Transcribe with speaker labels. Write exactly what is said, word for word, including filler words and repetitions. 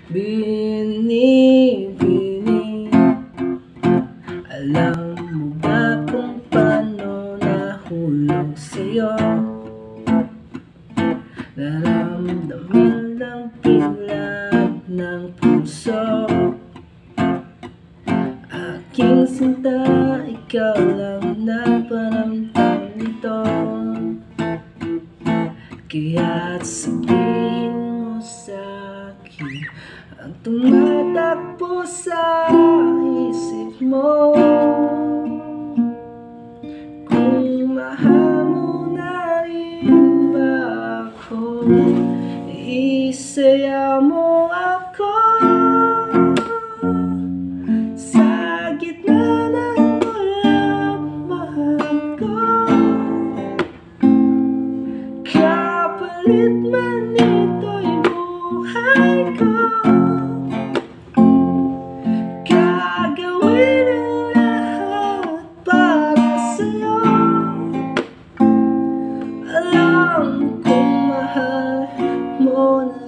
Speaker 1: Binibini, alam mo ba kung paano nahulog sa'yo? Naramdaman ng pilap ng puso. Aking sinta, ikaw lang nagparamdam nito. Kaya't sabihin mo sa'kin ang tumatakbo sa isip mo. Kung mahal mo na rin ba ako, isaya mo ako sa gitna ng walang mahal ko. Kapalit man ito'y buhay ko, gagawin ang lahat para sa'yo. Alam kong mahal mo na